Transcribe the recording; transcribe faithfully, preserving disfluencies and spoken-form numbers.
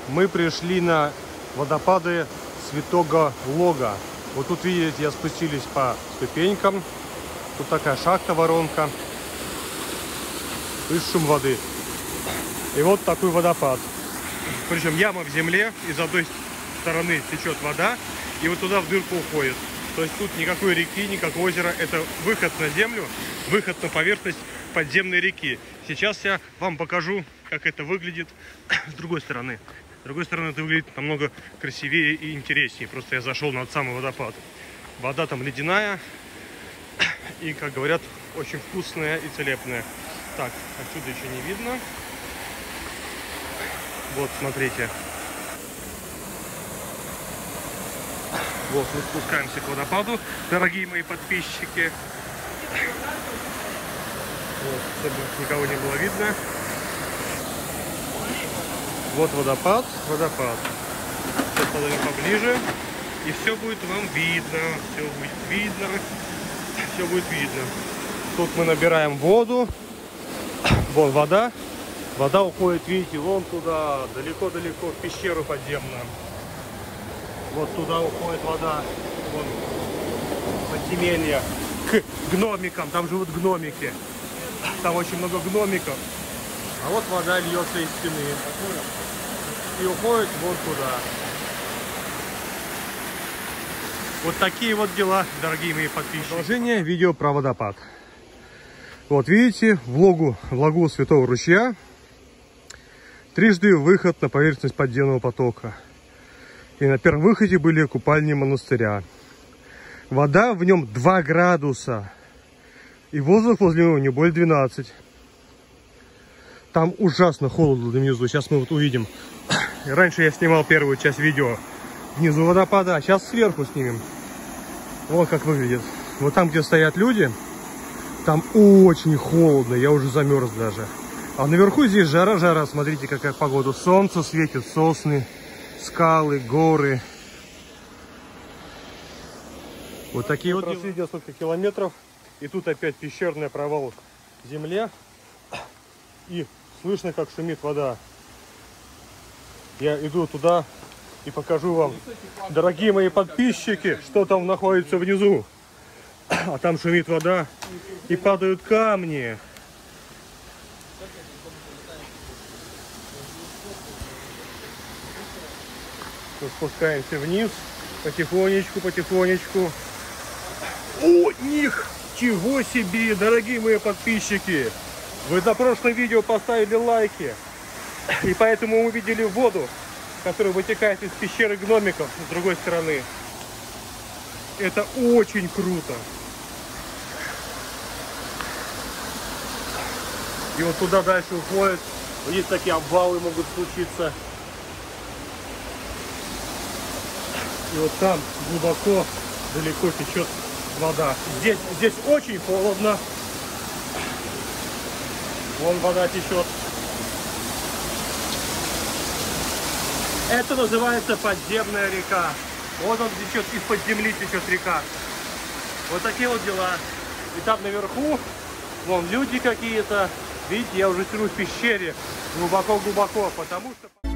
мы пришли на водопады Святого Лога. Вот тут, видите, я спустились по ступенькам. Тут такая шахта, воронка. И шум воды. И вот такой водопад. Причем яма в земле, и с одной стороны течет вода, и вот туда в дырку уходит. То есть тут никакой реки, никакого озера. Это выход на землю, выход на поверхность подземной реки. Сейчас я вам покажу, как это выглядит с другой стороны. С другой стороны это выглядит намного красивее и интереснее. Просто я зашел над самый водопад. Вода там ледяная и, как говорят, очень вкусная и целебная. Так, отсюда еще не видно. Вот, смотрите. Вот, мы спускаемся к водопаду, дорогие мои подписчики. Вот, чтобы никого не было видно. Вот водопад, водопад. Сейчас подойдем поближе, и все будет вам видно. Все будет видно. Все будет видно. Тут мы набираем воду. Вон вода. Вода уходит, видите, вон туда, далеко-далеко, в пещеру подземную. Вот туда уходит вода. Вон подземелье. К гномикам. Там живут гномики. Там очень много гномиков. А вот вода льется из стены. И уходит вот туда. Вот такие вот дела, дорогие мои подписчики. Продолжение видео про водопад. Вот видите, в логу, в лагу Святого Ручья трижды выход на поверхность подземного потока. И на первом выходе были купальни монастыря. Вода в нем два градуса. И воздух возле него не более двенадцати. Там ужасно холодно внизу. Сейчас мы вот увидим. Раньше я снимал первую часть видео внизу водопада, а сейчас сверху снимем. Вот как выглядит. Вот там, где стоят люди, там очень холодно. Я уже замерз даже. А наверху здесь жара-жара. Смотрите, какая погода. Солнце светит, сосны, скалы, горы. Вот такие вот. Прошли несколько километров. И тут опять пещерный провал в земле. И слышно, как шумит вода. Я иду туда и покажу вам, дорогие мои подписчики, что там находится внизу. А там шумит вода и падают камни. Мы спускаемся вниз потихонечку, потихонечку. О, них! Чего себе, дорогие мои подписчики! Вы на прошлом видео поставили лайки, и поэтому мы увидели воду, которая вытекает из пещеры гномиков с другой стороны. Это очень круто. И вот туда дальше уходит. Здесь такие обвалы могут случиться. И вот там глубоко, далеко течет вода. Здесь, здесь очень холодно. Вон вода течет. Это называется подземная река. Вот он течет, из-под земли течет река. Вот такие вот дела. И там наверху, вон люди какие-то. Видите, я уже сижу в пещере глубоко-глубоко, потому что...